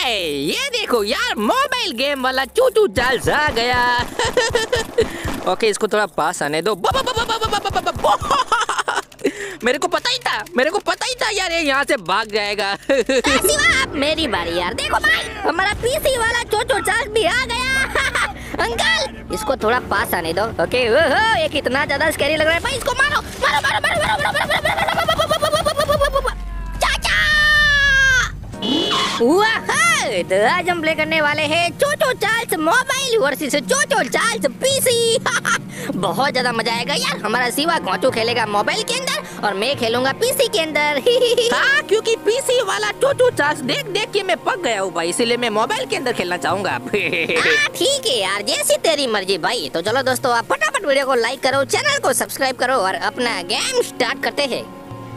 ये देखो यार, मोबाइल गेम वाला चूचू चार्ल्स आ गया। ओके, इसको थोड़ा पास आने दो। मेरे को पता ही था यार, ये यहाँ से भाग जाएगा। अब मेरी बारी यार। देखो भाई, हमारा पीसी वाला चूचू चार्ल्स भी आ गया। अंकल, इसको थोड़ा पास आने दो। ओके, ओहो, ये कितना ज्यादा स्कैरी लग रहा है भाई। इसको मारो मारो मारो मारो मारो मारो मारो मारो तो आज हम प्ले करने वाले हैं Choo Choo Charles mobile versus Choo Choo Charles PC. बहुत ज्यादा मजा आएगा यार। हमारा सिवा गोचू खेलेगा मोबाइल के अंदर और मैं खेलूंगा पीसी के अंदर। हाँ, क्योंकि पीसी वाला चूचू चार्ल्स देख देख के मैं पक गया हूँ भाई, इसीलिए मैं मोबाइल के अंदर खेलना चाहूंगा। ठीक है यार, जैसी तेरी मर्जी भाई। तो चलो दोस्तों, आप फटाफट वीडियो को लाइक करो, चैनल को सब्सक्राइब करो और अपना गेम स्टार्ट करते हैं।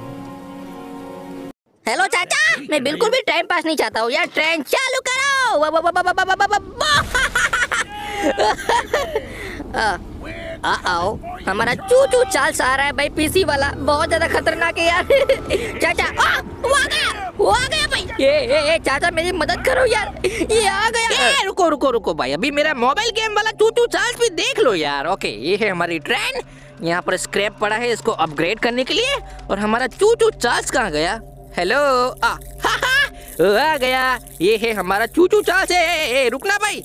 हेलो चाचा, मैं बिल्कुल भी टाइम पास नहीं चाहता हूँ यार। ट्रेन चालू करो। आओ, हमारा चूचू चार्ल्स आ रहा है भाई, पीसी वाला। बहुत ज्यादा खतरनाक है यार। चाचा, वो आ गया भाई। ये चाचा, मेरी मदद करो यार, ये आ गया। रुको भाई, अभी मेरा मोबाइल गेम वाला चूचू चार्ल्स भी देख लो यार। ओके, ये है हमारी ट्रेन। यहाँ पर स्क्रैप पड़ा है इसको अपग्रेड करने के लिए। और हमारा चूचू चार्ल्स कहाँ गया? हेलो, आ गया। ये है हमारा चूचू चार्ल्स। रुकना भाई।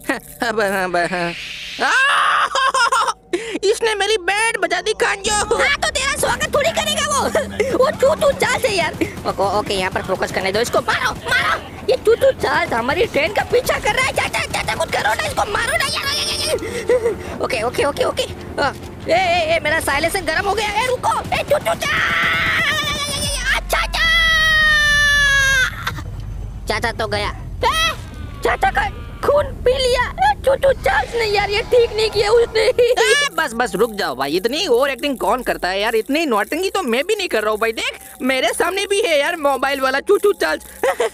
इसने मेरी बैंड बजा दी कांजो। हाँ, तो तेरा स्वागत थोड़ी करेगा वो चूचू चार्ल्स है यार। ओके, यहाँ पर फोकस करने दो। इसको मारो मारो। ये चूचू चार्ल्स हमारी ट्रेन का पीछा कर रहा है। चाचा चाचा, कुछ करो ना, इसको मारो ना यार। Okay okay okay okay. ए मेरा साइलेंसर गर्म हो गया। रुको, चूचू चाचा तो गया। चाचा का खून पी लिया चूचू चार्ल्स ने यार। ये ठीक नहीं किया उसने। बस रुक जाओ भाई, इतनी ओवर एक्टिंग कौन करता है यार? इतनी नौटंकी तो मैं भी नहीं कर रहा हूँ भाई। देख, मेरे सामने भी है यार मोबाइल वाला चूचू चार्ल्स।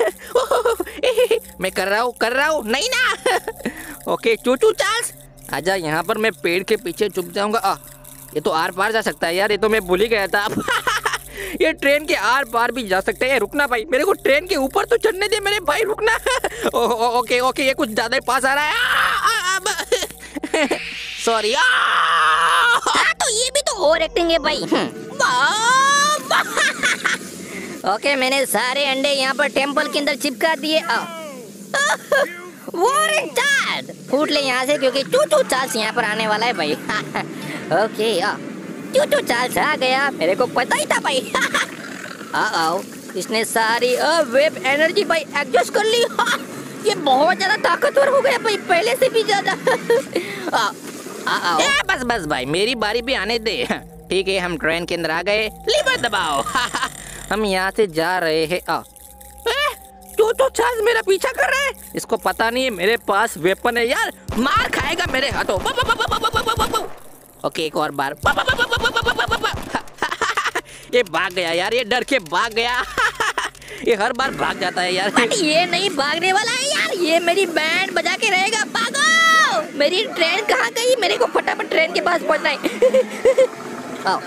मैं कर रहा हूँ नहीं ना। ओके चूचू चार्ल्स, आजा। यहाँ पर मैं पेड़ के पीछे छुप जाऊंगा। ये तो आर पार जा सकता है यार, ये तो मैं भूल ही गया था। ये ट्रेन के आर पार भी जा सकते हैं। रुकना भाई, मेरे को ट्रेन के ऊपर तो चढ़ने दे मेरे भाई, रुकना। ओके, ये कुछ ज्यादा ही पास आ रहा है। सॉरी। तो ये भी तो ओवर एक्टिंग है भाई। ओके, मैंने सारे अंडे यहाँ पर टेम्पल के अंदर चिपका दिए। फूट ले यहाँ से, क्योंकि चूचू चार्ल्स यहाँ पर आने वाला है भाई। ओके, चूचू चार्ल्स आ गया, मेरे को पता ही था भाई। आओ, इसने सारी वेब एनर्जी भाई एडजस्ट कर ली। ये बहुत ज्यादा ताकतवर हो गया भाई, पहले से भी ज्यादा। बस भाई, मेरी बारी भी आने दे। ठीक है, हम ट्रेन के अंदर आ गए। लीवर दबाओ। हम यहाँ से जा रहे हैं। चूचू चार्ल्स मेरा पीछा कर रहा है। इसको पता नहीं है मेरे पास वेपन है यार, मार खाएगा मेरे हाथों। ओके, एक और बार। ये भाग गया यार, ये डर के भाग गया। ये हर बार भाग जाता है यार। बट ये नहीं भागने वाला है यार, ये मेरी बैंड बजा के रहेगा। भागो! मेरी ट्रेन कहाँ गई? मेरे को फटाफट ट्रेन के पास पहुंचना है।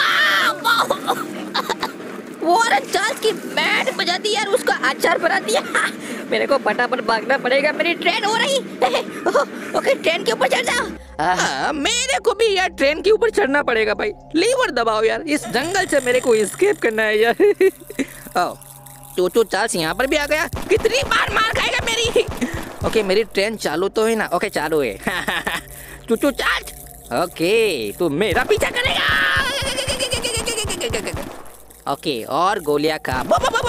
वॉरेन चार्ल्स की बैंड बजा दी यार, उसका अचार बना दिया। मेरे को फटाफट भागना पड़ेगा, मेरी ट्रेन हो रही। ओके, ट्रेन के ऊपर चढ़ जाओ। मेरे को भी यार ट्रेन के ऊपर चढ़ना पड़ेगा भाई। लीवर दबाओ यार, इस जंगल से मेरे को एस्केप करना है यार। चूचू चार्ल्स यहाँ पर भी आ गया। कितनी बार मार खाएगा मेरी? ओके, मेरी ट्रेन चालू तो है ना? ओके, चालू है। चूचू चार्ल्स, ओके, तू मेरा पीछा करेगा। ओके, और गोलियां खा।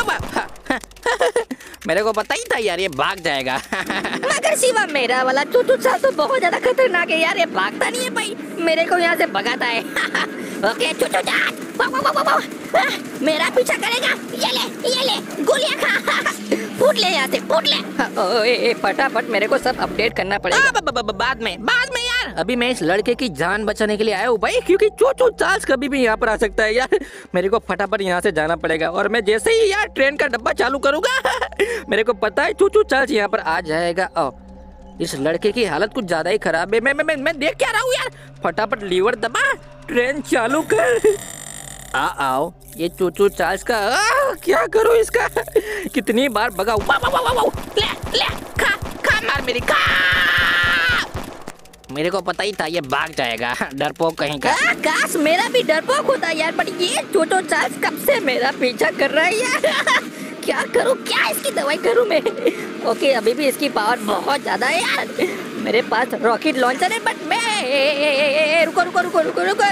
मेरे को पता ही था यार, ये भाग जाएगा। मगर सिवा मेरा वाला चूचू चार्ल्स तो बहुत ज्यादा खतरनाक है यार। ये भागता नहीं है भाई, मेरे को यहाँ से भगाता है। ओके चूचू चार्ल्स, मेरा पीछा करेगा। ये ले गोलियां खा। फूट ले यहाँ से, फूट ले। फटाफट मेरे को सब अपडेट करना पड़ेगा। बाद में यार, अभी मैं इस लड़के की जान बचाने के लिए आया हूँ भाई, क्योंकि चूचू चार्ल्स कभी भी यहाँ पर आ सकता है यार। मेरे को फटाफट यहाँ से जाना पड़ेगा। और मैं जैसे ही यार ट्रेन का डब्बा चालू करूंगा, मेरे को पता है चूचू चार्ल्स यहाँ पर आ जाएगा। इस लड़के की हालत कुछ ज्यादा ही खराब है। मैं देख क्या रहा हूँ यार। फटाफट लीवर दबा, ट्रेन चालू कर। आओ, ये चूचू चार्ल्स का क्या करूँ इसका? कितनी बार भगा। ले मेरे को पता ही था ये भाग जाएगा, डरपोक कहीं का। काश मेरा भी डरपोक होता यार, पर ये चोचो चार्ज कब से मेरा पीछा कर रहा है यार। क्या करूं, क्या इसकी दवाई करूं मैं। ओके अभी भी इसकी पावर बहुत ज्यादा है यार। मेरे पास रॉकेट लॉन्चर है, बट मैं रुको रुको रुको रुको रुको।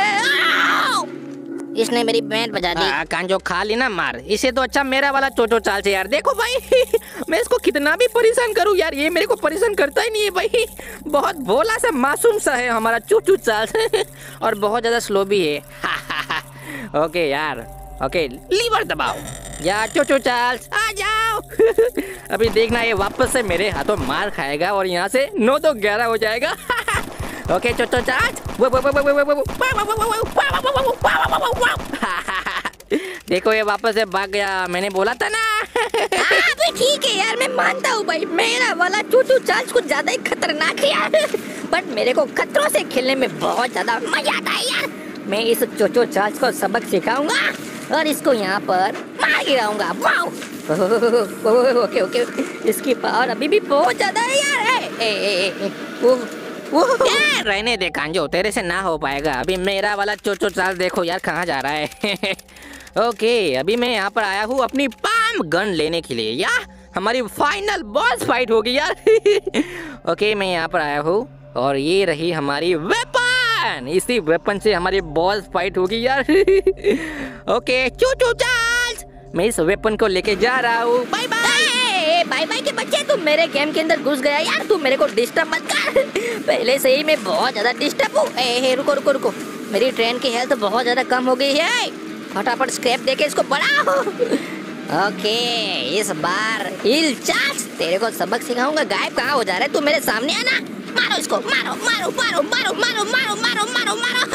इसने मेरी बैंड बजा दी। कांजो खा ली ना मार, इसे तो अच्छा मेरा वाला चोचो चाल से यार। देखो भाई मैं इसको कितना भी परेशान करूं यार, ये मेरे को परेशान करता ही नहीं है भाई। बहुत भोला सा मासूम सा है हमारा चोचो चाल और बहुत ज्यादा स्लो भी है। ओके यार, ओके लीवर दबाओ यार चोचो चार्ल्स, आ जाओ। अभी देखना ये वापस से मेरे हाथों मार खाएगा और यहाँ से 9-2-11 हो जाएगा। ओके चोचो चार्ल्स, देखो ये वापस से भाग गया, मैंने बोला था ना। अभी ठीक है यार, मैं मानता हूँ भाई मेरा वाला चोचो चार्ल्स कुछ ज्यादा ही खतरनाक है यार, बट मेरे को खतरों से खेलने में बहुत ज्यादा मजा आता है यार। मैं इस चोचो चार्ल्स को सबक सिखाऊंगा और इसको यहाँ पर मार गिराऊंगा। वाओ ओके ओके, इसकी पावर अभी भी बहुत ज्यादा है यार। रहने दे कांजो, तेरे से ना हो पाएगा। अभी मेरा वाला चोचो चार्ल्स देखो यार कहाँ जा रहा है। ओके अभी मैं यहाँ पर आया हूँ अपनी पाम गन लेने के लिए यार, हमारी फाइनल बॉस फाइट होगी यार। ओके मैं यहाँ पर आया हूँ और ये रही हमारी वेपन, इसी वेपन से हमारी बॉस फाइट होगी यार। ओके चोचो चार्ल्स, मैं इस वेपन को लेके जा रहा हूँ। Bye bye. बाय बाय के बच्चे, तुम मेरे गेम के अंदर घुस गया यार, तू मेरे को डिस्टर्ब मत कर। पहले से ही मैं बहुत ज्यादा डिस्टर्ब हूँ। रुको रुको रुको, मेरी ट्रेन की हेल्थ बहुत ज्यादा कम हो गई है, फटाफट स्क्रैप देके इसको बढ़ाओ। ओके इस बार हिल चार्ज, तेरे को सबक सिखाऊंगा। गायब कहाँ हो जा रहा है तू, मेरे सामने आना। मारो इसको, मारो मारो मारो मारो मारो मारो मारो मारो मारो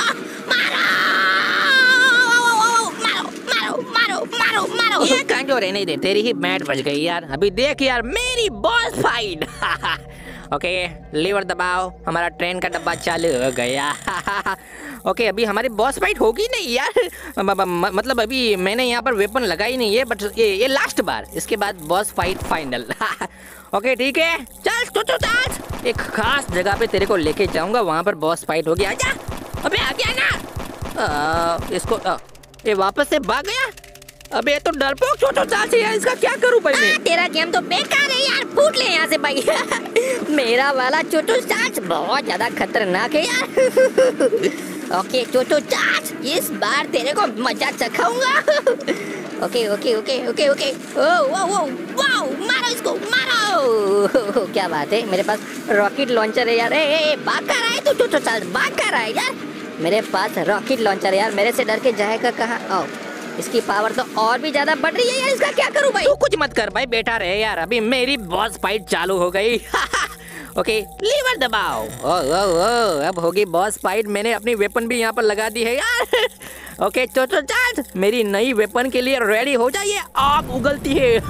मारो मारो। ये कांजो रहने दे, तेरी ही बैट बज गई यार। अभी देख यार मेरी बॉस फाइट। ओके लीवर दबाओ, हमारा ट्रेन का डब्बा चालू हो गया। ओके अभी हमारी बॉस फाइट होगी नहीं यार, मतलब अभी मैंने यहाँ पर वेपन लगाई नहीं है, बट ये लास्ट बार, इसके बाद बॉस फाइट फाइनल। ओके ठीक है, चल चोचो चार्ल्स, एक खास जगह पे तेरे को लेके जाऊंगा, वहाँ पर बॉस फाइट होगी। आजा, अबे आ गया ना। इसको ये वापस से भाग गया। अबे ये तो डरपोक चोचो चार्ल्स है यार, इसका क्या करूं भाई मैं। तेरा गेम तो बेकार है यार, फूट ले यहाँ से भाई। मेरा वाला चोचो चार्ल्स बहुत ज्यादा खतरनाक है यार। ओके चोचो चार्ल्स, इस बार तेरे को मजा चखाऊंगा। Okay okay okay okay okay, oh oh oh wow, मारो इसको मारो। क्या बात है, मेरे पास रॉकेट लॉन्चर है यार। भाग कर रहा है तू चोचो चार्ल्स, भाग कर रहा है यार। मेरे पास रॉकेट लॉन्चर है यार, मेरे से डर के जाएगा कहाँ। इसकी पावर तो और भी ज्यादा बढ़ रही है यार, इसका क्या करूं भाई। तू कुछ मत कर भाई, बैठा रहे यार, अभी मेरी बॉस फाइट चालू हो गई। ओके लीवर दबाओ। ओ अब होगी बॉस फाइट, मैंने अपनी वेपन भी यहाँ पर लगा दी है यार। ओके चोचो चार्ल्स, मेरी नई वेपन के लिए रेडी हो जाइए, आग उगलती है।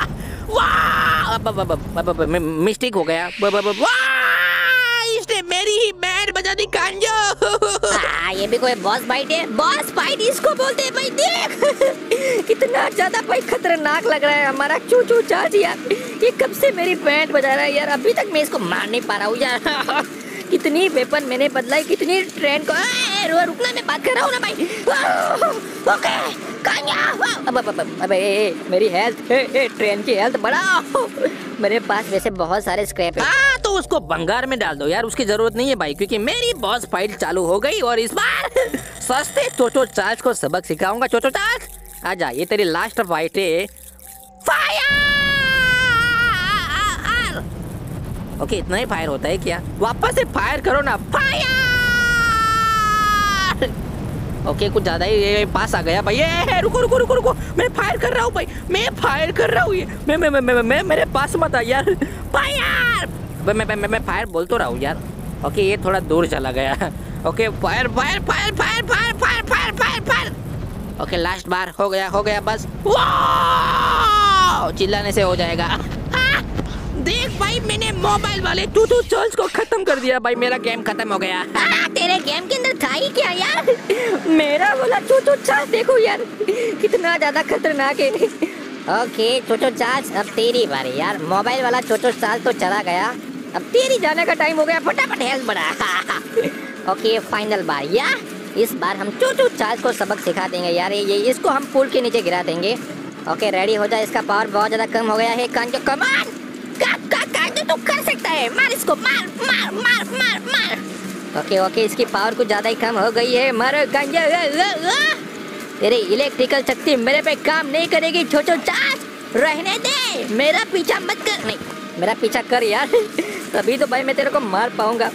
वाह मिस्टेक हो गया, इसने मेरी ही बैंड बजा दी कांजो। ये भी कोई बॉस फाइट है, बॉस फाइट इसको बोलते हैं भाई। देख कितना ज्यादा भाई खतरनाक लग रहा है हमारा चोचो चार्ल्स यार, ये कब से मेरी बैंड बजा रहा है यार, अभी तक मैं इसको मार नहीं पा रहा हूँ यार। कितनी वेपन मैंने बदलाई, कितनी ट्रेन को। रुकना, मैं बात कर रहा हूँ ना भाई। ओके अबे मेरी हेल्थ, ट्रेन की हेल्थ बढ़ाओ। मेरे पास वैसे बहुत सारे स्क्रैप है। हाँ तो उसको भंगार में डाल दो यार, उसकी जरूरत नहीं है भाई, क्योंकि मेरी बॉस फाइट चालू हो गई और इस बार सस्ते चोचो चार्ल्स को सबक सिखाऊंगा। चोचो चार्ल्स आजा, ये तेरी लास्ट फाइट है। फायर। ओके इतना ही फायर होता है क्या, वापस से फायर करो ना। फायर। ओके कुछ ज्यादा ही पास आ गया भाई। रुको रुको रुको रुको, मैं फायर कर रहा हूँ भाई, मैं फायर कर रहा हूँ। मैं मेरे पास मत आ यार। फायर। मैं फायर बोल तो रहा हूँ यार। ओके ये थोड़ा दूर चला गया। Okay fire fire fire fire fire fire fire fire fire. Okay last बार हो गया बस। वाह चिल्लाने से हो जाएगा। देख भाई मैंने मोबाइल वाले चोचो चार्ल्स को खत्म कर दिया भाई, मेरा गेम खत्म हो गया। तेरे गेम के अंदर था ही क्या यार, मेरा वाला चोचो चार्ल्स देखो यार कितना ज्यादा खतरनाक है। ओके चोचो चार्ल्स अब तेरी बारी यार, मोबाइल वाला चोचो चार्ल्स तो चला गया, अब तेरी जाने का टाइम हो गया, फटाफट हेल्थ बढ़ा। ओके फाइनल बार या इस बार हम चूचू चार्ल्स को सबक सिखा देंगे यार। ये इसको हम पुल के नीचे गिरा देंगे। ओके रेडी हो जा, इसका पावर बहुत ज्यादा कम हो गया है। कांजो कमान कांजो तू कर सकता है, मार इसको, मार मार मार मार मार। ओके इसकी पावर कुछ ज्यादा ही कम हो गई है। मारो कांजो। तेरी इलेक्ट्रिकल शक्ति मेरे पे काम नहीं करेगी चूचू चार्ल्स, रहने दे, मेरा पीछा मत कर। नहीं मेरा पीछा कर यार, तभी तो भाई मैं तेरे को मार पाऊंगा।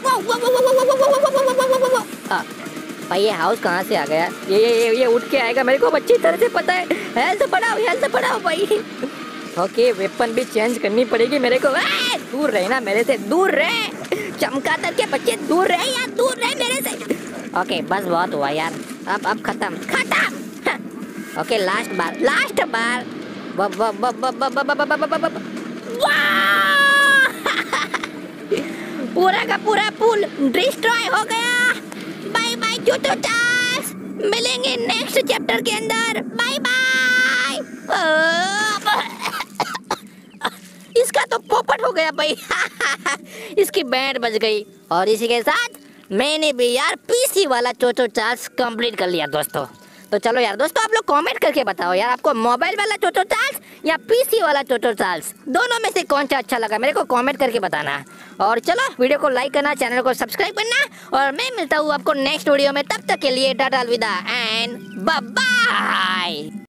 भाई ये हाउस कहाँ से आ गया? ये उठ के आएगा, मेरे को अच्छी तरह से पता है। हेल्थ बढ़ाओ भाई। ओके वेपन भी चेंज करनी पड़ेगी मेरे को। दूर रहना मेरे से, दूर रह, चमगादड़ के बच्चे दूर रहे यार, दूर रहे मेरे से। ओके बस बहुत हुआ यार, अब खत्म। ओके लास्ट बार। पूरा का पूरा पुल डिस्ट्रॉय हो गया। बाय बाय चूचू चार्ल्स, मिलेंगे नेक्स्ट चैप्टर के अंदर। Bye bye. इसका तो पोपट हो गया भाई। इसकी बैंड बज गई और इसी के साथ मैंने भी यार पीसी वाला चूचू चार्ल्स कंप्लीट कर लिया दोस्तों। तो चलो यार दोस्तों, आप लोग कमेंट करके बताओ यार, आपको मोबाइल वाला चूचू चार्ल्स या पीसी वाला चूचू चार्ल्स, दोनों में से कौन सा अच्छा लगा मेरे को कमेंट करके बताना। और चलो वीडियो को लाइक करना, चैनल को सब्सक्राइब करना, और मैं मिलता हूँ आपको नेक्स्ट वीडियो में। तब तक के लिए टाटा अलविदा एंड बाय बाय।